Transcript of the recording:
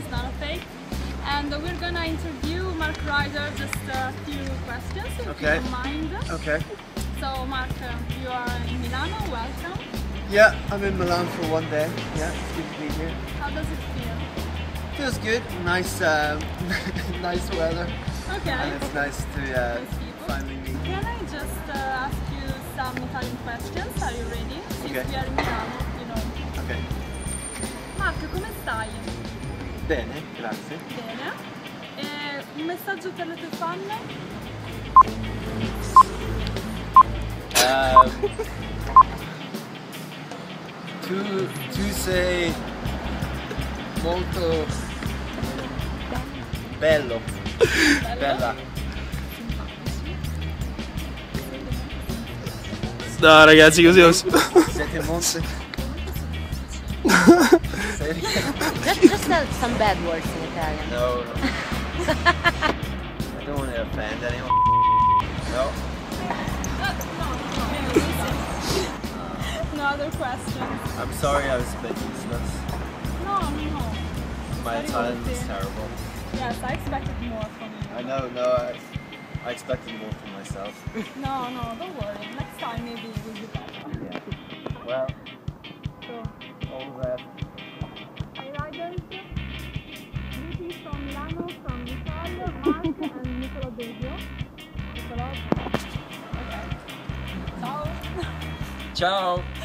is not a fake. And we're gonna interview Mark Ryder, just a few questions, if you don't mind. Okay. So Mark, you are in Milano, welcome. Yeah, I'm in Milan for one day. Yeah, it's good to be here. How does it feel? Feels good. Nice, nice weather. Okay. And it's nice to finally meet. Can I just ask you some Italian questions? Are you ready? Since we are in Milano, you know. Okay. Mark, come stai? Bene, grazie. Bene. E un messaggio per le tue fan? Tu sei molto bello. Bella. No ragazzi, così non si... Siete molto... Just tell some bad words in Italian. No. I don't want to offend anyone. No. No other questions. I'm sorry I was a bit useless. No. My Italian is terrible. Yes, I expected more from you. I know, I expected more from myself. No, don't worry. Next time maybe it will be better. Yeah. Well, So, all that. hi Riders. Greetings from Milano, from Nicole, Mark and Niccolò Besio. Niccolò. Okay. Ciao. Ciao.